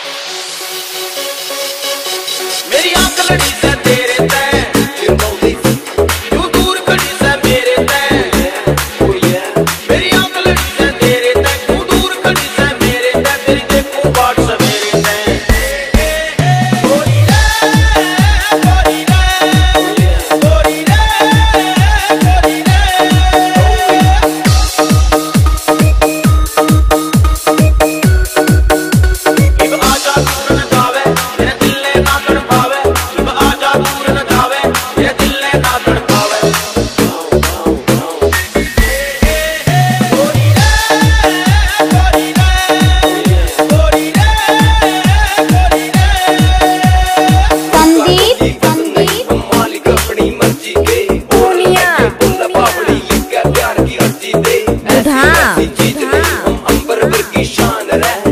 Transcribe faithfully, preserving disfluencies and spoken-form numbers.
मेरी आंख लड़ी से तेरे तय, तू दूर खड़ी से मेरे तय। मेरी आंख लड़ी से तेरे तय, तू दूर खड़ी से मेरे तय। तेरी देखो बाट से मेरे तय। गोरी रे, गोरी रे, गोरी रे, गोरी रे। इब आजा दूर न जावे, मेरे दिल ने ना तड़पावे। इब आजा दूर न जावे, मेरे दिल ने ना तड़पावे। गोरी रे, गोरी रे, गोरी रे, गोरी रे। संदीप संदीप मालिक अपनी मर्जी के, पूनिया बुंदा बावड़ी लिख के प्यार की अर्जी दे। बुधा ऐसी चीज नहीं हम अंबर पर की शान रह।